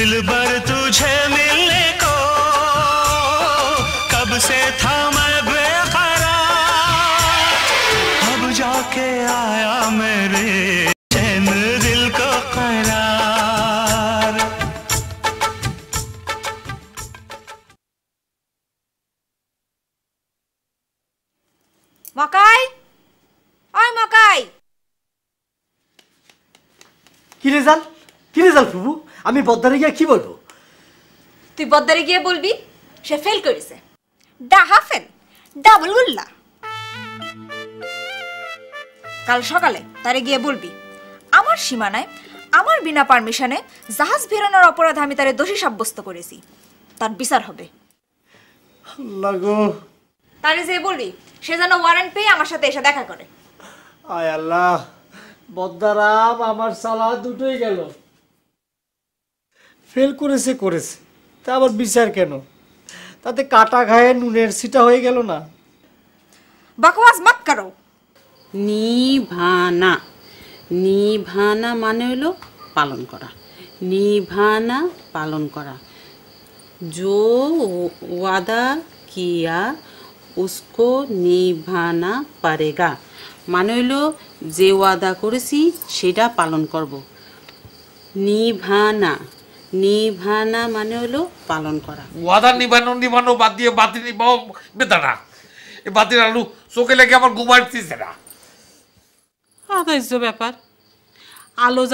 दिलबर तुझे मिलने को कब से था मैं बेकरार, अब जाके आया मेरे चैन दिल को करार। মকাই, ওই মকাই। কি রেজাল্ট ফুবু? আমি বদ্দারে গিয়ে কি বলবো? তুই বদ্দারে গিয়ে বলবি সে ফেল করেছে। ডাহা ফেল, ডাবল গুল্লা। কাল সকালে তারে গিয়ে বলবি আমার সীমানায় আমার বিনা পারমিশনে জাহাজ ভেড়ানোর অপরাধে আমি তারে দোষী সাব্যস্ত করেছি, তার বিচার হবে। আল্লাহ গো। তারে যে বলবি সে যেন ওয়ারেন্ট পেয়ে আমার সাথে এসে দেখা করে। আয় আল্লাহ, বদ্দারাম আমার সালা দুটোই গেল। ফেল করেছে তা আবার বিচার কেন? তাতে কাটা ঘায়ে নুনের সিটা হয়ে গেল না? বকওয়াস মত করো। নিভানা, নিভানা মানে হলো পালন করা। নিভানা পালন করা। जो वादा किया उसको निभाना पड़ेगा মানে হলো যে ওয়াদা করেছি সেটা পালন করব। নিভানা, নিভানা মানে হলো পালন করা। ওয়াদা নিভানো বাদ দিয়ে বাতি নিভাও বেদানা। এই বাতির আলু চোখে লেগে আমার ঘুম আসতেছে না। আদার্য ব্যাপার। আলো